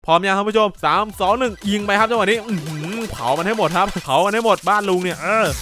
พร้อมยังครับผู้ชม3 2 1ยิงไปครับจังหวะนี้เผามันให้หมดครับเผามันให้หมดบ้านลุงเนี่ย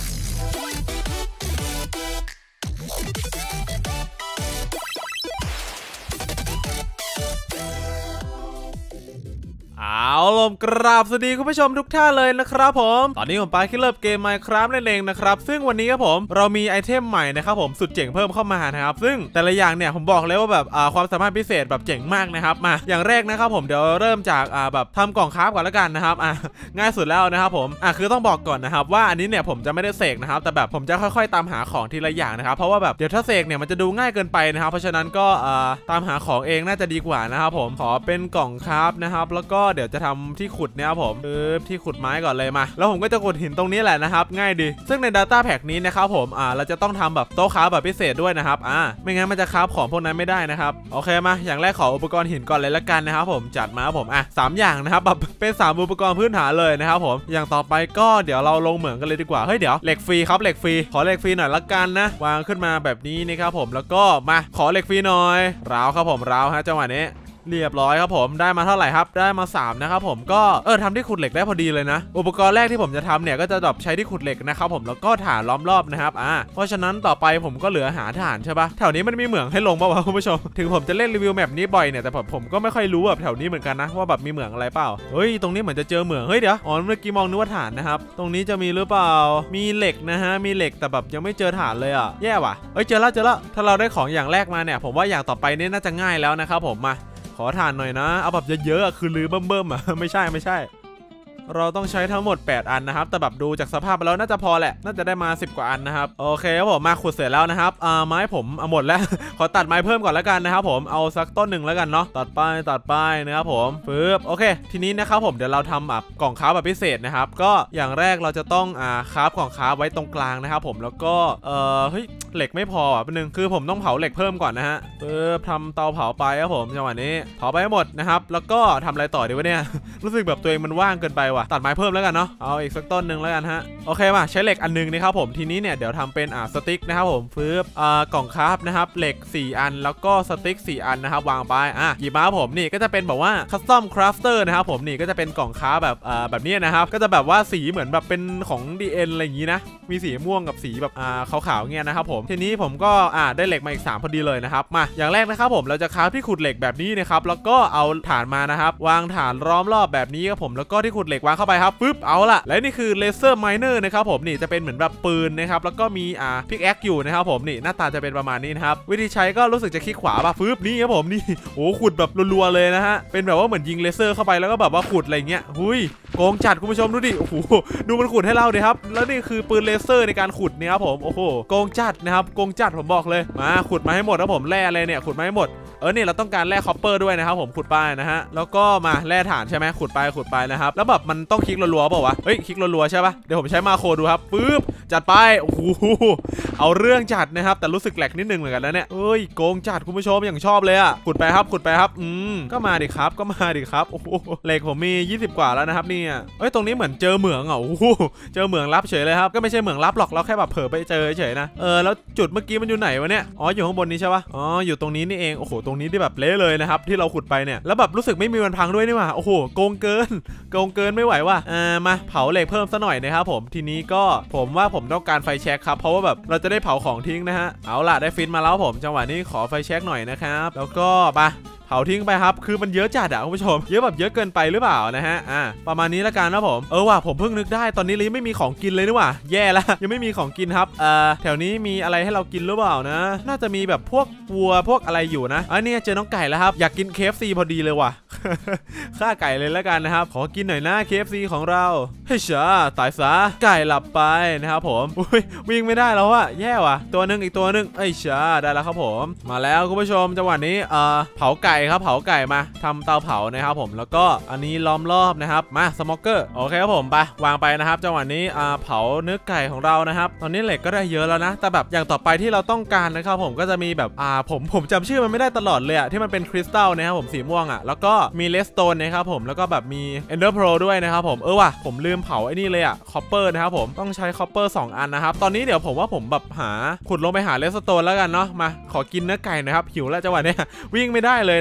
เอาลมกราบสวัสดีคุณผู้ชมทุกท่านเลยนะครับผมตอนนี้ผมปาคิลเลอร์เกม Minecraft นั่นเองนะครับซึ่งวันนี้ครับผมเรามีไอเทมใหม่นะครับผมสุดเจ๋งเพิ่มเข้ามานะครับซึ่งแต่ละอย่างเนี่ยผมบอกเลยว่าแบบความสามารถพิเศษแบบเจ๋งมากนะครับมาอย่างแรกนะครับผมเดี๋ยวเริ่มจากแบบทำกล่องคราฟก่อนแล้วกันนะครับง่ายสุดแล้วนะครับผมคือต้องบอกก่อนนะครับว่าอันนี้เนี่ยผมจะไม่ได้เสกนะครับแต่แบบผมจะค่อยๆตามหาของทีละอย่างนะครับเพราะว่าแบบเดี๋ยวถ้าเสกเนี่ยมันจะดูง่ายเกินไปนะครับเพราะฉะนั้นก็ตามหาของเองน่าจะดีกว่านะครับผมขอเป็นกล่องคราฟนะครับแล้วก็เดี๋ยวจะทำที่ขุดเนี่ยครับผมที่ขุดไม้ก่อนเลยมาแล้วผมก็จะขุดหินตรงนี้แหละนะครับง่ายดีซึ่งใน Data Pack นี้นะครับผมเราจะต้องทำแบบโต๊ะคราฟแบบพิเศษด้วยนะครับไม่งั้นมันจะคราฟของพวกนั้นไม่ได้นะครับโอเคมาอย่างแรกขออุปกรณ์หินก่อนเลยละกันนะครับผมจัดมาครับผม3อย่างนะครับแบบเป็น3อุปกรณ์พื้นฐานเลยนะครับผมอย่างต่อไปก็เดี๋ยวเราลงเหมืองกันเลยดีกว่าเฮ้ยเดี๋ยวเหล็กฟรีครับเหล็กฟรีขอเหล็กฟรีหน่อยละกันนะวางขึ้นมาแบบนี้นะครับผมแล้วก็มาขอเหล็กฟรีหน่อยราวครับผมราวฮะจังหวะนี้เรียบร้อยครับผมได้มาเท่าไหร่ครับได้มา3นะครับผมก็ทำที่ขุดเหล็กได้พอดีเลยนะอุปกรณ์แรกที่ผมจะทำเนี่ยก็จะใช้ที่ขุดเหล็กนะครับผมแล้วก็ฐานล้อมรอบนะครับเพราะฉะนั้นต่อไปผมก็เหลือหาฐานใช่ปะแถวนี้มันมีเหมืองให้ลงป่าวคุณผู้ชมถึงผมจะเล่นรีวิวแมปนี้บ่อยเนี่ยแต่ผมก็ไม่ค่อยรู้แบบแถวนี้เหมือนกันนะว่าแบบมีเหมืองอะไรเปล่าเฮ้ยตรงนี้เหมือนจะเจอเหมืองเฮ้ยเดี๋ยวเมื่อกี้มองนึกว่าฐานนะครับตรงนี้จะมีหรือเปล่ามีเหล็กนะฮะมีเหล็กแต่แบบยังไม่เจอฐานเลยแย่ว่ะเฮ้ยเจอแล้วถ้าเราได้ของอย่างแรกมาเนี่ยผมว่าอย่างต่อไปนี่น่าจะง่ายแล้วนะครับผมมาขอทานหน่อยนะเอาแบบเยอะๆคือลือเบิ่มไม่ใช่เราต้องใช้ทั้งหมด8อันนะครับแต่แบบดูจากสภาพแล้วน่าจะพอแหละน่าจะได้มา10กว่าอันนะครับโอเคครับผมมาขุดเสร็จแล้วนะครับไม้ผมเอาหมดแล้ว ขอตัดไม้เพิ่มก่อนแล้วกันนะครับผมเอาสักต้นหนึ่งแล้วกันเนาะตัดไปนะครับผมปึ๊บโอเคทีนี้นะครับผมเดี๋ยวเราทำแบบกล่องคราฟแบบพิเศษนะครับก็อย่างแรกเราจะต้องคราฟกล่องคราฟไว้ตรงกลางนะครับผมแล้วก็เฮ้ยเหล็กไม่พอแป๊บนึงคือผมต้องเผาเหล็กเพิ่มก่อนนะฮะปึ๊บทำเตาเผาไปครับผมจังหวะนี้เผาไปให้หมดนะครับแล้วก็ทำอะไรต่อดีวะเนี่ย รู้สึกแบบตัวเองมันว่างเกินไปว่ะตัดไม้เพิ่มแล้วกันเนาะเอาอีกสักต้นหนึ่งแล้วกันฮะโอเคมาใช้เหล็กอันนึงนะครับผมทีนี้เนี่ยเดี๋ยวทำเป็นสติ๊กนะครับผมปึ๊บกล่องคราฟนะครับเหล็ก4อันแล้วก็สติ๊ก4อันนะครับวางไปหยิบมาผมนี่ก็จะเป็นแบบว่าคัสตอมคราฟเตอร์นะครับผมนี่ก็จะเป็นกล่องคราฟแบบนี้นะครับก็จะแบบว่าสีเหมือนแบบเป็นของ DN อะไรอย่างนี้นะมีสีม่วงกับสีแบบขาวๆเงี้ยนะครับผมทีนี้ผมก็ได้เหล็กมาอีก3พอดีเลยนะครับมาอย่างแรกนะครับผมเราจะคราฟที่ขุดเหล็กแบบนี้นะครับแล้วก็เอาฐานมานะครับวางฐานล้อมรอบแบบนี้ครับผมแล้วก็ที่ขุดเหล็กวางเข้าไปครับปึ๊บเอาละและนี่คือเลเซอร์ไมเนอร์นะครับผมนี่จะเป็นเหมือนแบบปืนนะครับแล้วก็มีพิกแอคอยู่นะครับผมนี่หน้าตาจะเป็นประมาณนี้นะครับวิธีใช้ก็รู้สึกจะคลิกขวาป่ะปึ๊บนี่ครับผมนี่โอ้ขุดแบบรัวๆเลยนะฮะเป็นแบบว่าเหมือนยิงเลเซอร์เข้าไปแล้วก็แบบว่าขุดอะไรเงี้ยหุยโกงจัดคุณผู้ชมดูดิโอ้โหดูมันขุดให้เราดิครับแล้วนี่คือปืนเลเซอร์ในการขุดเนี่ยครับผมโอ้โหโกงจัดนะครับโกงจัดผมบอกเลยมาขุดมาให้หมดครับผมแร่อะไรเนี่ยขุดมาให้หมดเนี่ยเราต้องการแร่คอปเปอร์ด้วยนะครับผมขุดไปนะฮะแล้วก็มาแร่ฐานใช่ไหมขุดไปนะครับแล้วแบบมันต้องคลิกรัวๆเปล่าวะเฮ้ยคลิกรัวๆใช่ปะเดี๋ยวผมใช้มาโครดูครับปึ๊บจัดไปโอ้โหเอาเรื่องจัดนะครับแต่รู้สึกแหลกนิดนึงเหมือนกันแล้วเนี่ยโกงจัดคุณผู้ชมอย่างชอบเลยขุดไปครับก็มาดิครับโอ้โหเหล็กผมมี20กว่าแล้วนะครับเนี่ยตรงนี้เหมือนเจอเหมืองโอ้โหเจอเหมืองลับเฉยเลยครับก็ไม่ใช่เหมืองลับหรอกเราแค่แบบเผลอไปเจอเฉยนะแล้วจุดเมื่อกี้มันอยู่ไหนวะเนี่ยอยู่ข้างบนนี้ใช่ปะอยู่ตรงนี้นี่เองโอ้โหตรงนี้ที่แบบเละเลยนะครับที่เราขุดไปเนี่ยแล้วแบบรู้สึกไม่มีวันพังด้วยนี่หว่าโอ้โหโกงเกินไม่ไหวว่ะมาเผาเหล็กเพิ่มซะหน่อยนะครับผมทีนี้ก็ผมว่าผมต้องการไฟแช็กครับเพราะว่าแบบเราจะได้เผาของทิ้งนะฮะเอาล่ะได้ฟินมาแล้วผมจังหวะนี้ขอไฟแช็กหน่อยนะครับแล้วก็เผาทิ้งไปครับคือมันเยอะจัดคุณผู้ชมเยอะแบบเยอะเกินไปหรือเปล่านะฮะประมาณนี้ละกันนะผมว่ะผมเพิ่งนึกได้ตอนนี้เลยไม่มีของกินเลยนี่หว่าแย่แล้วยังไม่มีของกินครับแถวนี้มีอะไรให้เรากินหรือเปล่านะน่าจะมีแบบพวกวัวพวกอะไรอยู่นะเนี่ยเจอน้องไก่แล้วครับอยากกิน KFC พอดีเลยว่ะ ฆ่าไก่เลยละกันนะครับขอกินหน่อยนะ KFC ของเราเฮ้ยช้าตายซะไก่หลับไปนะครับผมวิ่งไม่ได้แล้วอะแย่ว่ะตัวนึงอีกตัวนึงช้าได้แล้วครับผมมาแล้วคุณผู้ชมจังหวะนี้เผาไก่ครับเผาไก่มาทำเตาเผานะครับผมแล้วก็อันนี้ล้อมรอบนะครับมาสโมกเกอร์โอเคครับผมไปวางไปนะครับจังหวะนี้เผาเนื้อไก่ของเรานะครับตอนนี้เหล็กก็ได้เยอะแล้วนะแต่แบบอย่างต่อไปที่เราต้องการนะครับผมก็จะมีแบบผมจำชื่อมันไม่ได้ตลอดเลยที่มันเป็นคริสตัลนะครับผมสีม่วงแล้วก็มีเลสโตนนะครับผมแล้วก็แบบมีเอนเดอร์โพรด้วยนะครับผมว่ะผมลืมเผาไอ้นี่เลยคอปเปอร์นะครับผมต้องใช้คอปเปอร์2อันนะครับตอนนี้เดี๋ยวผมว่าผมแบบขุดลงไปหาเลสโตนแล้วกันเนาะมาขอกินเนื้อไก่นะครับหิวแล้วจังหวะนี้วิ่งไม่ได้เลย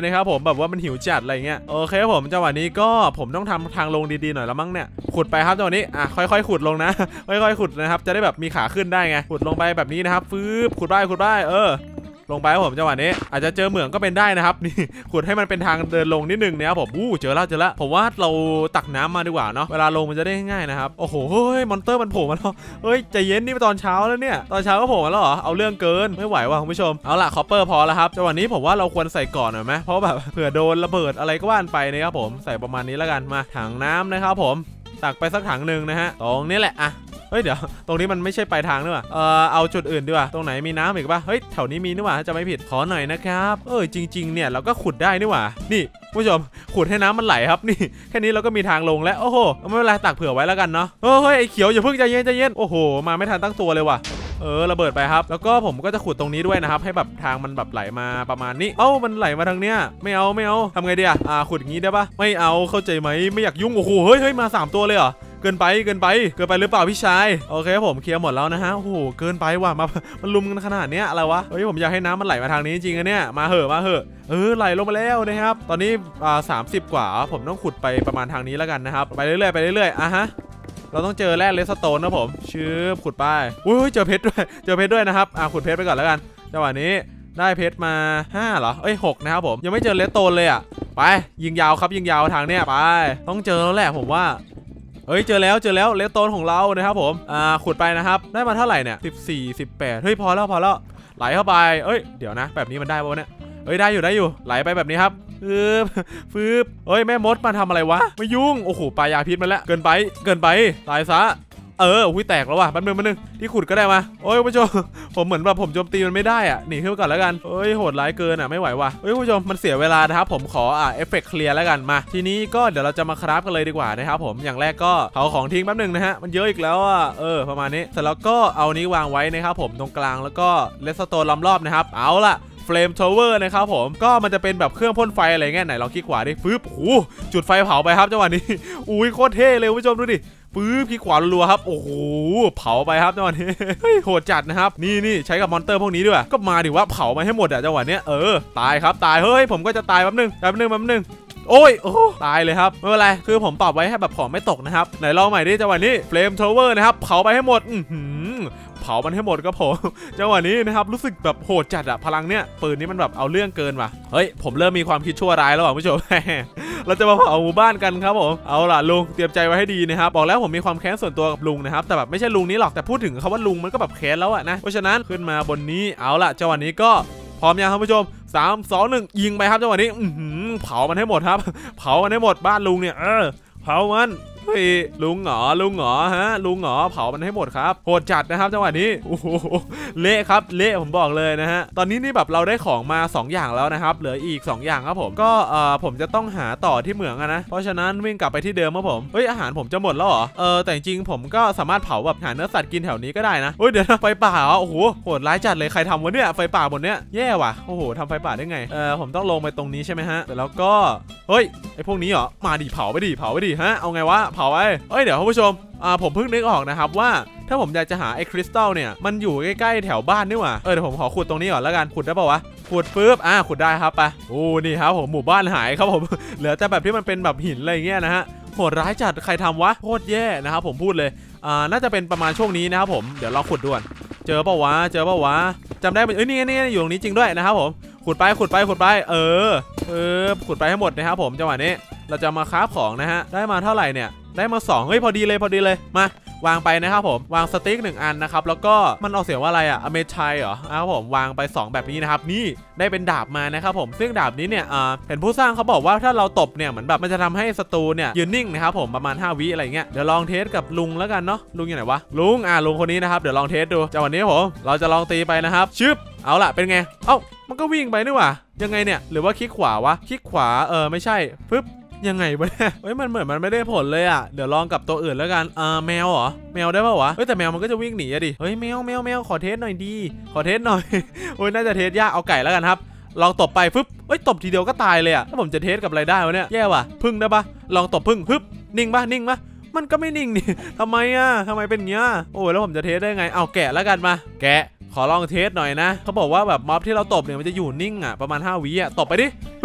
นะครับผมแบบว่ามันหิวจัดอะไรเงี้ยโอเคผมจังหวะนี้ก็ผมต้องทำทางลงดีๆหน่อยแล้วมั้งเนี่ยขุดไปครับจังหวะนี้ค่อยๆขุดลงนะค่อยๆขุดนะครับจะได้แบบมีขาขึ้นได้ไงขุดลงไปแบบนี้นะครับฟืบขุดไปลงไปครับผมจังหวะนี้อาจจะเจอเหมืองก็เป็นได้นะครับนี่ขุดให้มันเป็นทางเดินลงนิดนึงนะครับผมเจอแล้วผมว่าเราตักน้ำมาดีกว่าเนาะเวลาลงมันจะได้ง่ายนะครับโอ้โหเฮ้ยมอนเตอร์มันโผล่มาแล้วเฮ้ยใจเย็นนี่ตอนเช้าแล้วเนี่ยตอนเช้าก็โผล่มาแล้วเหรอเอาเรื่องเกินไม่ไหวว่ะคุณผู้ชมเอาล่ะคอปเปอร์พอแล้วครับจังหวะนี้ผมว่าเราควรใส่ก่อนหน่อยไหมเพราะแบบเผื่อโดนระเบิดอะไรก็ว่านไปนะครับผมใส่ประมาณนี้แล้วกันมาถังน้ำนะครับผมตักไปสักถังหนึ่งนะฮะตรงนี้แหละเฮ้ยเดี๋ยวตรงนี้มันไม่ใช่ปลายทางด้วยเอาจุดอื่นดีกว่าตรงไหนมีน้ำอีกป่ะเฮ้ยแถวนี้มีนี่หว่าจะไม่ผิดขอหน่อยนะครับจริงๆเนี่ยเราก็ขุดได้นี่หว่านี่ผู้ชมขุดให้น้ำมันไหลครับนี่แค่นี้เราก็มีทางลงแล้วโอ้โหไม่เป็นไรตักเผื่อไว้แล้วกันเนาะเฮ้ยไอ้เขียวอย่าเพิ่งใจเย็นโอ้โหมาไม่ทันตั้งตัวเลยว่ะระเบิดไปครับแล้วก็ผมก็จะขุดตรงนี้ด้วยนะครับให้แบบทางมันแบบไหลมาประมาณนี้มันไหลมาทางเนี้ยไม่เอาทำไงดีขุดอย่างงี้ได้ปะไม่เอาเข้าใจไหมไม่อยากยุ่งโอ้โหเฮ้ยมา3ตัวเลยเหรอเกินไปหรือเปล่าพี่ชายโอเคผมเคลียร์หมดแล้วนะฮะโอ้โหเกินไปว่ะมันลุมกันขนาดเนี้ยอะไรวะเฮ้ยผมอยากให้น้ำมันไหลมาทางนี้จริงๆเนี่ยมาเหอะไหลลงมาแล้วนะครับตอนนี้30 กว่าผมต้องขุดไปประมาณทางนี้แล้วกันนะครับไปเรื่อยฮะเราต้องเจอแร่เลสโตนนะผมขุดไปเจอเพชรด้วยนะครับขุดเพชรไปก่อนแล้วกันจังหวะนี้ได้เพชรมา5เหรอ6นะครับผมยังไม่เจอเลสโตนเลยไปยิงยาวครับยิงยาวทางเนี้ยไปต้องเจอแล้วแหละผมว่าเจอแล้วเลสโตนของเรานะครับผมขุดไปนะครับได้มาเท่าไหร่เนี่ย14 18เฮ้ยพอแล้วไหลเข้าไปเดี๋ยวนะแบบนี้มันได้ป่ะเนี่ยได้อยู่ไหลไปแบบนี้ครับฟืบแม่มดมาทำอะไรวะไม่ยุ่งโอ้โหปลายาพิษมาแล้วเกินไปตายซะแตกแล้วว่ะมันนึงที่ขุดก็ได้มาผู้ชมผมเหมือนแบบผมโจมตีมันไม่ได้หนีขึ้นไปก่อนแล้วกันโหดร้ายเกินไม่ไหวว่ะผู้ชมมันเสียเวลานะครับผมขอเอฟเฟกต์เคลียร์แล้วกันมาทีนี้ก็เดี๋ยวเราจะมาคราฟกันเลยดีกว่านะครับผมอย่างแรกก็เผาของทิ้งแป๊บนึงนะฮะมันเยอะอีกแล้วประมาณนี้เสร็จแล้วก็เอานี้วางไว้นะครับผมตรงกลางแล้วก็เลสโตนล้อมรอบนะครับเอาล่ะเฟลมทาวเวอร์นะครับผมก็มันจะเป็นแบบเครื่องพ่นไฟอะไรเงี้ยไหนลองคลิกขวาดิฟืบจุดไฟเผาไปครับจังหวะนี้โคตรเท่เลยผู้ชมดูดิคลิกขวารัวครับโอ้โหเผาไปครับจังหวะนี้โหดจัดนะครับนี่ใช้กับมอนเตอร์พวกนี้ด้วยก็มาดิว่าเผามาให้หมดจังหวะนี้ตายครับตายผมก็จะตายแป๊บนึงตายเลยครับไม่เป็นไรคือผมตอบไว้ให้แบบของไม่ตกนะครับไหนลองใหม่ดิจังหวะนี้เฟลมทาวเวอร์นะครับเผาไปให้หมดเผามันให้หมดก็ผมจังหวะนี้นะครับรู้สึกแบบโหดจัดพลังเนี้ยปืนนี้มันแบบเอาเรื่องเกินว่ะผมเริ่มมีความคิดชั่วร้ายแล้วผู้ชม เราจะมาเผาหมู่บ้านกันครับผมเอาล่ะลุงเตรียมใจไว้ให้ดีนะครับบอกแล้วผมมีความแค้นส่วนตัวกับลุงนะครับแต่แบบไม่ใช่ลุงนี้หรอกแต่พูดถึงคำว่าลุงมันก็แบบแค้นแล้วนะเพราะฉะนั้นขึ้นมาบนนี้เอาล่ะจังหวะนี้ก็พร้อมยังครับผู้ชม3 2 1ยิงไปครับจังหวะนี้เผามันให้หมดครับเผามันให้หมดบ้านลุงเนี่ยเผามันลุงเหรอลุงเหรอเผามันให้หมดครับโหดจัดนะครับจังหวะนี้โอ้โหเละครับเละผมบอกเลยนะฮะตอนนี้นี่แบบเราได้ของมา2อย่างแล้วนะครับเหลืออีก2อย่างครับผมก็ผมจะต้องหาต่อที่เหมืองนะเพราะฉะนั้นวิ่งกลับไปที่เดิมครับผมอาหารผมจะหมดแล้วเหรอแต่จริงผมก็สามารถเผาแบบหาเนื้อสัตว์กินแถวนี้ก็ได้นะเดี๋ยวไฟป่าโอ้โหโหดร้ายจัดเลยใครทำวะเนี่ยไฟป่าบนเนี้ยแย่ว่ะโอ้โหทำไฟป่าได้ไงผมต้องลงไปตรงนี้ใช่ไหมฮะแต่แล้วก็ไอพวกนี้เหรอมาดิเผาไปดิฮะเอาไงวะเผาไปเดี๋ยวคุณผู้ชมผมเพิ่งนึกออกนะครับว่าถ้าผมอยากจะหาไอ้คริสตัลเนี่ยมันอยู่ใกล้ๆแถวบ้านนี่หว่าเดี๋ยวผมขอขุดตรงนี้ก่อนแล้วกันขุดได้ป่าวะขุดปุ๊บขุดได้ครับไปนี่ครับผมหมู่บ้านหายครับผม เหลือแต่แบบที่มันเป็นแบบหินอะไรเงี้ยนะฮะโหดร้ายจัดใครทำวะโคตรแย่นะครับผมพูดเลยน่าจะเป็นประมาณช่วงนี้นะครับผมเดี๋ยวเราขุดด่วนเจอป่าวะจำได้นี่อยู่ตรงนี้จริงด้วยนะครับผมขุดไปขุดไปขุดไปให้หมดนะครับผมจังหวะนี้เราจะมาคราฟของนะฮะได้มาเท่าไหร่เนี่ยได้มา2พอดีเลยมาวางไปนะครับผมวางสติ๊ก1อันนะครับแล้วก็มันออกเสียงว่าอะไรอเมชัยเหรอครับผมวางไป2แบบนี้นะครับนี่ได้เป็นดาบมานะครับผมซึ่งดาบนี้เนี่ยเห็นผู้สร้างเขาบอกว่าถ้าเราตบเนี่ยเหมือนแบบมันจะทำให้ศัตรูเนี่ยยืนนิ่งนะครับผมประมาณ5 วิอะไรเงี้ยเดี๋ยวลองเทสกับลุงแล้วกันเนาะลุงอยู่ไหนวะลุงคนนี้นะครับเดี๋ยวลองเทสดูจังหวะนี้ผมเราจะลองตีไปนะครับชึบเอาล่ะเป็นไงมันก็วิ่งไปนี่หว่ายังไงเนี่ยหรือว่าคลิกขวาวะคลิกขวาไม่ใช่ปึ๊บยังไงวะเนี่ยมันเหมือนมันไม่ได้ผลเลยเดี๋ยวลองกับตัวอื่นแล้วกันแมวเหรอแมวได้ป่าววะแต่แมวมันก็จะวิ่งหนีดิแมวขอเทสหน่อยดีขอเทสหน่อยน่าจะเทสยากเอาไก่แล้วกันครับลองตบไปปึ๊บตบทีเดียวก็ตายเลยถ้าผมจะเทสกับอะไรได้วะเนี่ยแย่ว่ะพึ่งได้ปะลองตบพึ่งปึ๊บนิ่งปะมันก็ไม่นิ่งนี่ทำไมเป็นเงี้ยแล้วผมจะเทสได้ไงเอาแกะแล้วกันมาแกะขอลองเทสหน่อยนะเขาบอกว่าแบบม็อบที่เราตบเนี่ยมันจะอยู่นิ่งประมาณ5 วิตบไปดิปึ๊บ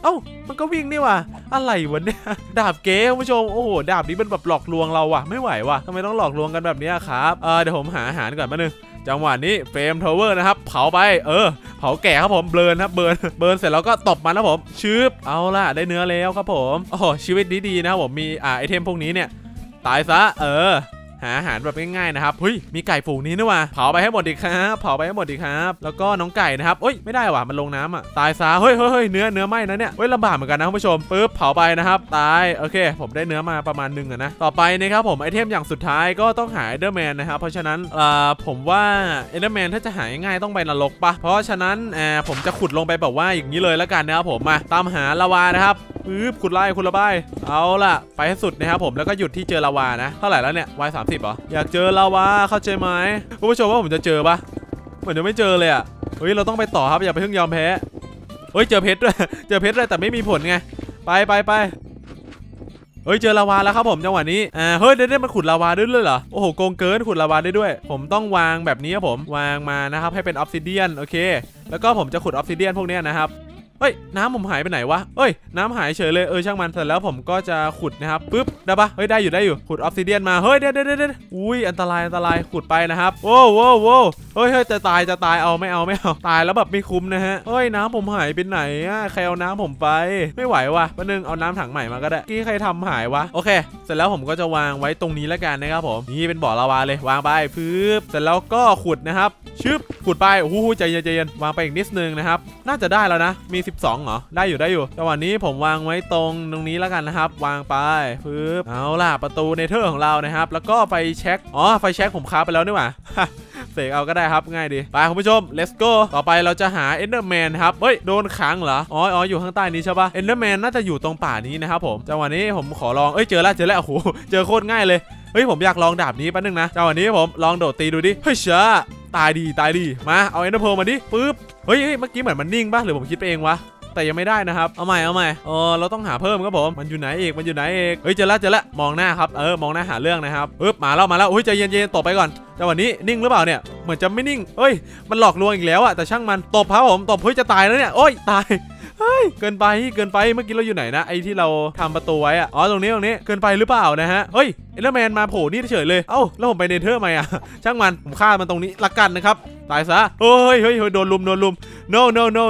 อ้ามันก็วิ่งนี่ว่ะอะไรวะเนี่ยดาบเก๋คุณผู้ชมโอ้โหดาบนี้เป็นแบบหลอกลวงเราว่ะไม่ไหวว่ะทำไมต้องหลอกลวงกันแบบนี้ครับเดี๋ยวผมหาอาหารก่อนมาหนึ่งจังหวะนี้เฟรมทาวเวอร์นะครับเผาไปเผาแก่ครับผมเบิร์นครับเบิร์นเสร็จแล้วก็ตบมันนะผมชืบเอาล่ะได้เนื้อแล้วครับผมโอ้โหชีวิตดีๆนะครับผมมีไอเทมพวกนี้เนี่ยตายซะหาอาหารแบบง่ายๆนะครับเฮ้ยมีไก่ฝูงนี้นี่ว่ะเผาไปให้หมดดีครับเผาไปให้หมดดีครับแล้วก็น้องไก่นะครับไม่ได้ว่ะมันลงน้ำอ่ะตายซะเฮ้ยเนื้อไหม้นะเนี่ยลำบากเหมือนกันนะคุณผู้ชมปึ๊บเผาไปนะครับตายโอเคผมได้เนื้อมาประมาณนึงนะต่อไปนะครับผมไอเทมอย่างสุดท้ายก็ต้องหาเอเดอร์แมนนะครับเพราะฉะนั้นผมว่าเอเดอร์แมนถ้าจะหาง่ายต้องไปนรกปะเพราะฉะนั้นผมจะขุดลงไปแบบว่าอย่างนี้เลยแล้วกันนะครับผมมาตามหาลาวานะครับปึ๊บขุดไล่ขุดระบายเอาล่ะไปให้สุดนะครับผมแล้วก็หยุดที่เจอลาวานะเท่าไหร่แล้วเนี่ยY 30เหรออยากเจอลาวาเข้าใจไหมคุณผู้ชมว่าผมจะเจอปะเหมือนจะไม่เจอเลยอ่ะเฮ้ยเราต้องไปต่อครับอย่าไปเพิ่งยอมแพ้เฮ้ยเจอเพชรด้วยเจอเพชรด้วยแต่ไม่มีผลไงไปเฮ้ยเจอลาวาแล้วครับผมจังหวะนี้เฮ้ยได้มันขุดลาวาด้วยเลยเหรอโอ้โหโกงเกินขุดลาวาได้ด้วยผมต้องวางแบบนี้ครับผมวางมานะครับให้เป็นออฟซิเดียนโอเคแล้วก็ผมจะขุดออฟซิเดียนพวกนี้นะครับเฮ้ยน้ำผมหายไปไหนวะน้ำหายเฉยเลยช่างมันเสร็จแล้วผมก็จะขุดนะครับปึ๊บได้ปะเฮ้ยได้อยู่ขุดออฟซิเดียนมาเฮ้ยเดี๋ยวอุ้ยอันตรายขุดไปนะครับโว้เฮ้ยจะตายเอาไม่เอาตายแล้วแบบไม่คุ้มนะฮะเฮ้ยน้ำผมหายไปไหนใครเอาน้ำผมไปไม่ไหววะแป๊บนึงเอาน้ำถังใหม่มาก็ได้กี้ใครทำหายวะโอเคเสร็จแล้วผมก็จะวางไว้ตรงนี้แล้วกันนะครับผมนี่เป็นบ่อลาวาเลยวางไปปึ๊บเสร็จแล้วก็ขุดนะครับชึบขุดไปโอ้โหใจเย็นวางไปอีกนิดนึงนะครับน่าจะได้แล้วนะมี12เหรอได้อยู่จังหวะนี้ผมวางไว้ตรงนี้แล้วกันนะครับวางไปปึ๊บเอาล่ะประตูเนเธอร์ของเรานะครับแล้วก็ไฟแช็กไฟแช็กผมค้าไปแล้วนี่หว่าเสกเอาก็ได้ครับง่ายดีไปคุณผู้ชม let's go ต่อไปเราจะหา Enderman ครับโดนขังเหรออยู่ข้างใต้นี้ใช่ปะ Enderman น่าจะอยู่ตรงป่านี้นะครับผมจังหวะนี้ผมขอลองเจอแล้วโอ้โหเจอโคตรง่ายเลยผมอยากลองดาบนี้แป๊บนึงนะจังหวะนี้ผมลองโดดตีดูดิเฮ้ยช้าตายดีมาเอา Ender Pearl มาดิปึ๊บเฮ้ยเมื่อกี้เหมือนมันนิ่งปะหรือผมคิดไปเองวะแต่ยังไม่ได้นะครับเอาใหม่เราต้องหาเพิ่มครับผมมันอยู่ไหนอีกเฮ้ยเจอแล้วมองหน้าครับมองหน้าหาเรื่องนะครับปึ๊บมาแล้วใจเย็นตบไปก่อนจังหวะนี้นิ่งหรือเปล่าเนี่ยเหมือนจะไม่นิ่งมันหลอกลวงอีกแล้วอะแต่ช่างมันตบครับผมตบจะตายแล้วเนี่ยตายเกินไปเมื่อกี้เราอยู่ไหนนะไอ้ที่เราทำประตูไว้อะตรงนี้เกินไปหรือเปล่านะฮะเอเดอร์แมนมาโผล่นี่เฉยเลยแล้วผมไปเนเธอร์ไหมอะช่างมันผมฆ่ามันตรงนี้ละกันนะครับตายซะเฮ้ยโดนลุมno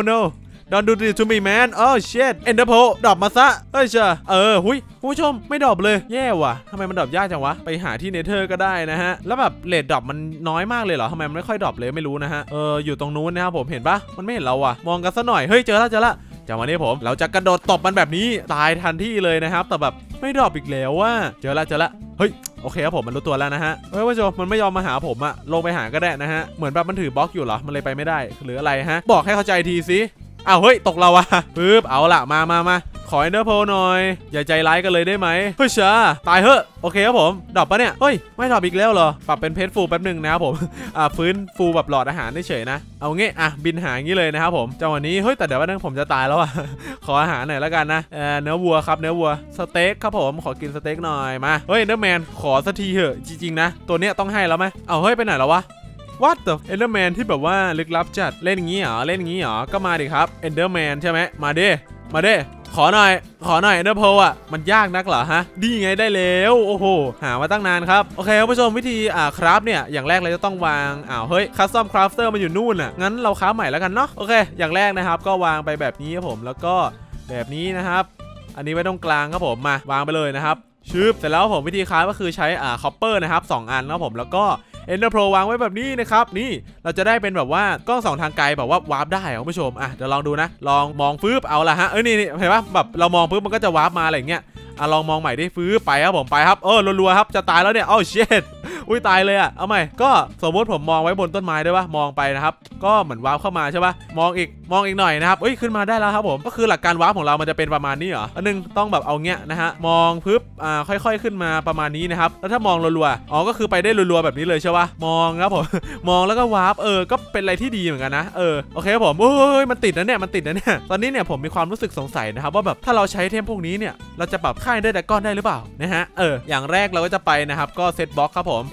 Don't do this to me man shit Ender Pearl ดรอปมาซะหุยผู้ชมไม่ดรอปเลยแย่ว่ะทำไมมันดรอปยากจังวะไปหาที่เนเธอร์ก็ได้นะฮะแล้วแบบเรทดรอปมันน้อยมากเลยเหรอทำไมมันไม่ค่อยดรอปเลยไม่รู้นะฮะอยู่ตรงนู้นนะครับผมเห็นปะมันไม่เห็นเราว่ะมองกันซะหน่อยเจอแล้วจังหวะนี้เราจะกระโดดตบมันแบบนี้ตายทันทีเลยนะครับแต่แบบไม่ดรอปอีกแล้วว่ะเจอแล้วเฮ้ยโอเคครับผมมันรู้ตัวแล้วนะฮะผู้ชมมันไม่ยอมมาหาผมอะลงไปหาก็ได้นะฮะเหมือนแบบมันถือบล็อกอยู่เหรอมันเลยไปไม่ได้หรืออะไรฮะบอกให้เข้าใจทีสิเฮ้ยตกเราอะปึ๊บเอาล่ะมาขอ Ender Pearl หน่อยอย่าใจร้ายกันเลยได้ไหมเฮ้ยช้าตายโอเคครับผมดรอปปะเนี่ยไม่ดรอปอีกแล้วเหรอปรับเป็นเพชรฟูแป๊บนึงนะครับผมฟื้นฟูแบบหลอดอาหารเฉยนะเอางี้บินหาอย่างนี้เลยนะครับผมจังหวะนี้แต่เดี๋ยวว่าผมจะตายแล้วอะขออาหารหน่อยแล้วกันนะเนื้อวัวครับเนื้อวัวสเต็กครับผมขอกินสเต็กหน่อยมาEndermanขอสักทีเถอะจริงๆนะตัวเนี้ยต้องให้แล้วไหมไปไหนแล้ววะWhat the Enderman ที่แบบว่าลึกลับจัดเล่นอย่างงี้เหรอก็มาดิครับ Enderman ใช่ไหมมาเด้ขอหน่อย Ender Pearl อ่ะมันยากนักเหรอฮะดีไงได้แล้วโอ้โหหามาตั้งนานครับโอเคคุณผู้ชมวิธีคราฟเนี่ยอย่างแรกเราจะต้องวางคัสตอมคราฟเตอร์มันอยู่นู่นน่ะงั้นเราคราฟใหม่แล้วกันเนาะโอเคอย่างแรกนะครับก็วางไปแบบนี้ครับผมแล้วก็แบบนี้นะครับอันนี้ไว้ตรงกลางครับผมมาวางไปเลยนะครับชืบเสร็จแล้วผมวิธีคราฟก็คือใช้คอปเปอร์นะครับ2อันครับผมแล้วก็Ender Pearl วางไว้แบบนี้นะครับนี่เราจะได้เป็นแบบว่ากล้อง2ทางไกลแบบว่าวาร์ปได้คุณผู้ชมเดี๋ยวลองดูนะลองมองฟื้บเอาละฮะนี่เห็นปะแบบเรามองปุ๊บมันก็จะวาร์ปมาอะไรอย่างเงี้ยลองมองใหม่ดิฟื้บไปครับผมไปครับรัวๆครับจะตายแล้วเนี่ยเช็ดอุ้ยตายเลยเอาใหม่ก็สมมติผมมองไว้บนต้นไม้ด้วยปะมองไปนะครับก็เหมือนวาร์ปเข้ามาใช่ปะมองอีกหน่อยนะครับขึ้นมาได้แล้วครับผมก็คือหลักการวาร์ปของเรามันจะเป็นประมาณนี้เหรออันนึงต้องแบบเอาเงี้ยนะฮะมองปึ๊บค่อยๆขึ้นมาประมาณนี้นะครับแล้วถ้ามองรัวๆก็คือไปได้รัวๆแบบนี้เลยใช่ปะมองครับผมมองแล้วก็วาร์ปก็เป็นอะไรที่ดีเหมือนกันนะโอเคครับผมมันติดนะเนี่ยตอนนี้เนี่ยผมมีความรู้สึกสงสัยนะครับว่าแบบถ้าเราใช้เทมพวกนี้เนี่ยเราจะปรับค่ายได้แต่ก้อนได้หรือเปล่านะฮะอย่างแรกเราก็จะไปนะครับก็เซตบล็อกครับผม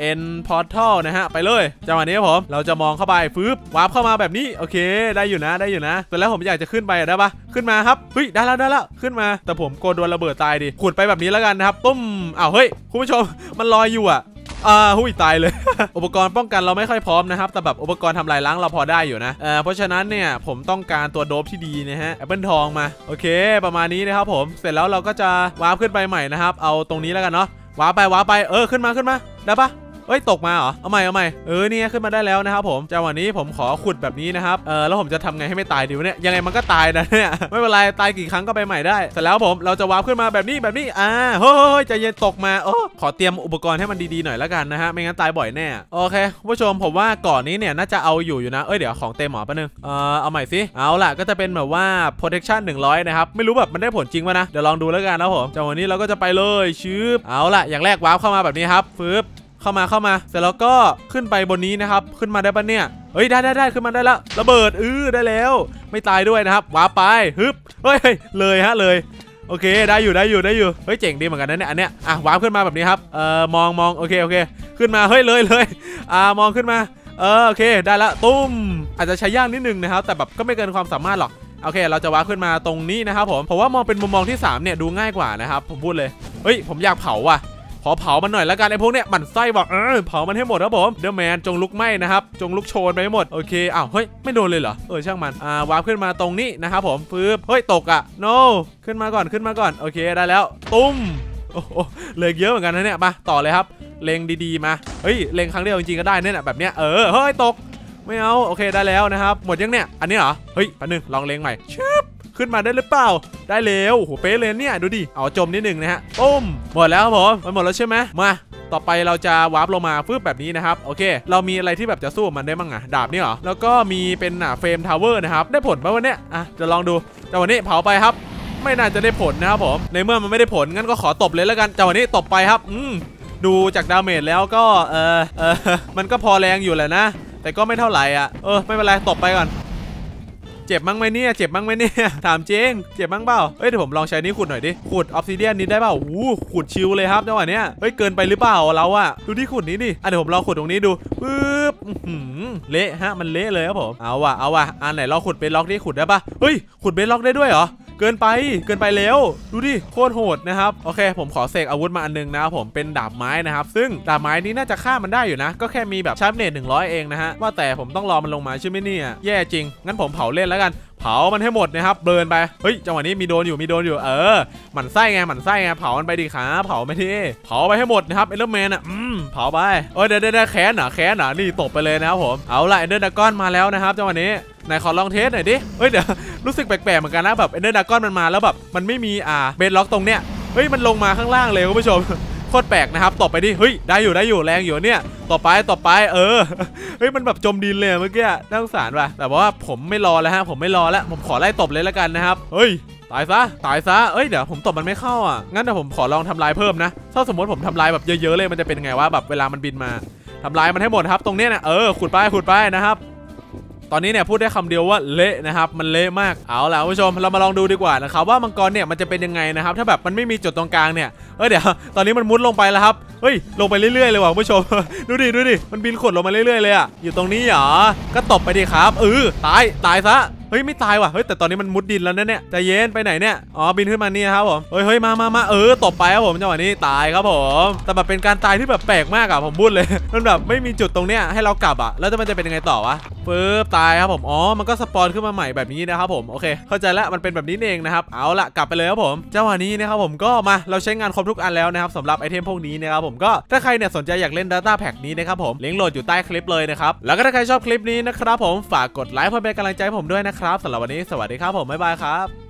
end portal นะฮะไปเลยจังหวะนี้ผมเราจะมองเข้าไปฟึบวาร์ปเข้ามาแบบนี้โอเคได้อยู่นะแต่แล้วผมอยากจะขึ้นไปได้ปะขึ้นมาครับเฮ้ยได้แล้วขึ้นมาแต่ผมโกนโดนระเบิดตายดิขุดไปแบบนี้แล้วกันนะครับตุ้มอ้าวเฮ้ยคุณผู้ชมมันลอยอยู่อ่ะหุ้ยตายเลย อุปกรณ์ป้องกันเราไม่ค่อยพร้อมนะครับแต่แบบอุปกรณ์ทำลายล้างเราพอได้อยู่นะเพราะฉะนั้นเนี่ยผมต้องการตัวโดปที่ดีนะฮะแอปเปิลทองมาโอเคประมาณนี้นะครับผมเสร็จแล้วเราก็จะวาร์ปขึ้นไปใหม่นะครับเอาตรงนี้แล้วกันเนาะวาร์ปไปขึ้นมาได้ปะเอ้ยตกมาเหรอเอาใหม่เนี่ยขึ้นมาได้แล้วนะครับผมจังหวะนี้ผมขอขุดแบบนี้นะครับแล้วผมจะทำไงให้ไม่ตายดีวะเนี่ยยังไงมันก็ตายนะเนี่ยไม่เป็นไรตายกี่ครั้งก็ไปใหม่ได้เสร็จแล้วผมเราจะวาร์ปขึ้นมาแบบนี้เฮ้ยใจเย็นตกมาขอเตรียมอุปกรณ์ให้มันดีๆหน่อยแล้วกันนะฮะไม่งั้นตายบ่อยแน่โอเคผู้ชมผมว่าก่อนนี้เนี่ยน่าจะเอาอยู่นะเดี๋ยวของเต็มหมอแป๊บนึงเอาใหม่สิเอาล่ะก็จะเป็นแบบว่า protection 100นะครับไม่รู้แบบมันได้ผลจริงป่ะนะเดี๋ยวลองดูแล้วกันนะผมจังหวะนี้เราก็จะไปเลยชืบเอาล่ะอย่างแรกวาร์ปเข้ามาแบบนี้ครับฟึบเข้ามาเสร็จแล้วก็ขึ้นไปบนนี้นะครับขึ้นมาได้ปะเนี่ยเฮ้ยได้ขึ้นมาได้แล้วระเบิดได้แล้วไม่ตายด้วยนะครับว้าไปฮึบเฮ้ยเลยโอเคได้อยู่เฮ้ยเจ๋งดีเหมือนกันนะเนี่ยอันเนี้ยว้าขึ้นมาแบบนี้ครับมองโอเคขึ้นมาเฮ้ยเลยมองขึ้นมาโอเคได้ละตุ้มอาจจะใช้ยากนิดนึงนะครับแต่แบบก็ไม่เกินความสามารถหรอกโอเคเราจะว้าขึ้นมาตรงนี้นะครับผมว่ามองเป็นมุมมองที่3เนี่ยดูง่ายกว่านะครับผมพูดเลยเฮ้ยผมอยากเผาว่ะขอเผามันหน่อยแล้วกันไอ้พวกเนี้ยมันไส้บอกเผามันให้หมดครับผมเดอะแมนจงลุกไหม้นะครับจงลุกโชนไปให้หมดโอเคเฮ้ยไม่โดนเลยเหรอช่างมันวาร์ปขึ้นมาตรงนี้นะครับผมปึ๊บเฮ้ยตกno ขึ้นมาก่อนโอเคได้แล้วตุ้มโอ้โหเลยเยอะเหมือนกันนะเนี่ยมาต่อเลยครับเล็งดีๆมาเฮ้ยเล็งครั้งเดียวจริงๆก็ได้เนี่ยแบบเนี้ยเฮ้ยตกไม่เอาโอเคได้แล้วนะครับหมดยังเนี่ยอันนี้เหรอเฮ้ยแป๊บนึงลองเล็งใหม่ชืบขึ้นมาได้หรือเปล่าได้แล้วโหเป๊ะเลยเนี่ยดูดิเอาจมนิดนึงนะฮะตุ้มหมดแล้วครับผมมันหมดแล้วใช่ไหมมาต่อไปเราจะวาร์ปลงมาฟึบแบบนี้นะครับโอเคเรามีอะไรที่แบบจะสู้มันได้บ้างดาบนี่เหรอแล้วก็มีเป็นเฟรมทาวเวอร์นะครับได้ผลป่ะวันเนี้ยจะลองดูแต่วันนี้เผาไปครับไม่น่าจะได้ผลนะครับผมในเมื่อมันไม่ได้ผลงั้นก็ขอตบเลยแล้วกันแต่วันนี้ตบไปครับดูจากดาเมจแล้วก็มันก็พอแรงอยู่แหละนะแต่ก็ไม่เท่าไหร่ไม่เป็นไรตบไปก่อนเจ็บมั้งไหมเนี่ยถามจริงเจ็บมั้งเปล่าเดี๋ยวผมลองใช้นี้ขุดหน่อยดิขุดออฟซิเดียนนี้ได้เปล่าขุดชิวเลยครับจังหวะเนี้ยเกินไปหรือเปล่าเราดูที่ขุดนี้ดิเดี๋ยวผมลองขุดตรงนี้ดูปึ๊บเละฮะมันเละเลยครับผมเอาว่ะอันไหนลองขุดเบสล็อกดิขุดได้ปะเฮ้ยขุดเบสล็อกได้ด้วยเหรอเกินไปแล้วดูดิโคตรโหดนะครับโอเคผมขอเสกอาวุธมาอันนึงนะครับผมเป็นดาบไม้นะครับซึ่งดาบไม้นี้น่าจะฆ่ามันได้อยู่นะก็แค่มีแบบชาร์ปเนต100เองนะฮะว่าแต่ผมต้องรอมันลงมาใช่ไหมเนี่ยแย่จริงงั้นผมเผาเล่นแล้วกันเผามันให้หมดนะครับเบิร์นไปเฮ้ยจังหวะนี้มีโดนอยู่หมั่นไส้ไงเผามันไปดิขาเผาไปที่เผาไปให้หมดนะครับเอลแมนเผาไปเดี๋ยวแค้นเหรอนี่ตบไปเลยนะครับผมเอาละเอเดอร์ดากอนมาแล้วนะครับจังหวะนี้ไหนขอลองเทสหน่อยดิเดี๋ยวรู้สึกแปลกๆเหมือนกันนะแบบเอเดอร์ดากอนมันมาแล้วแบบมันไม่มีเบสล็อกตรงเนี้ยมันลงมาข้างล่างเลยคุณผู้ชมโคตรแปลกนะครับตบไปดิได้อยู่แรงอยู่เนี่ยต่อไปมันแบบจมดินเลยเมื่อกี้น่าสงสารว่ะแต่ว่าผมไม่รอแล้วฮะผมขอไล่ตบเลยแล้วกันนะครับตายซะเดี๋ยวผมตบมันไม่เข้างั้นเดี๋ยวผมขอลองทำลายเพิ่มนะถ้าสมมติผมทำลายแบบเยอะๆเลยมันจะเป็นไงวะแบบเวลามันบินมาทำลายมันให้หมดครับตรงเนี้ยนะขุดไปนะครับตอนนี้เนี่ยพูดได้คำเดียวว่าเละนะครับมันเละมากเอาล่ะผู้ชมเรามาลองดูดีกว่านะครับว่ามังกรเนี่ยมันจะเป็นยังไงนะครับถ้าแบบมันไม่มีจุดตรงกลางเนี่ยเดี๋ยวตอนนี้มันมุดลงไปแล้วครับลงไปเรื่อยๆเลยว่ะผู้ชม ดูดิมันบินขดลงมาเรื่อยๆเลยอยู่ตรงนี้เหรอก็ตบไปดิครับตายซะไม่ตายว่ะแต่ตอนนี้มันมุดดินแล้วนะเนี่ยใจเย็นไปไหนเนี่ยบินขึ้นมานี่ครับผมมาตบไปครับผมจังหวะนี้ตายครับผมแต่แบบเป็นการตายที่แบบแปลกมากผมพูดเลยมันแบบไม่มีจุดตรงเนี้ยให้เรากลับแล้วมันจะเป็นยังไงต่อวะตายครับผมมันก็สปอนขึ้นมาใหม่แบบนี้นะครับผมโอเคเข้าใจแล้วมันเป็นแบบนี้เองนะครับเอาละกลับไปเลยครับผมจังหวะนี้นะครับผมก็มาเราใช้งานครบทุกอันแล้วนะครับสำหรับไอเทมพวกนี้นะครับผมก็ถ้าใครเนี่ยสนใจอยากเล่น Data Pack นี้นะครับผมลิงก์โหลดอยู่ใต้คลิปเลยนะครับแล้วก็ถ้าใครชอบคลิปนี้นะครับผมฝากกดไลค์เพื่อเป็นกำลังใจผมด้วยนะครับสำหรับวันนี้สวัสดีครับผมบ๊ายบายครับ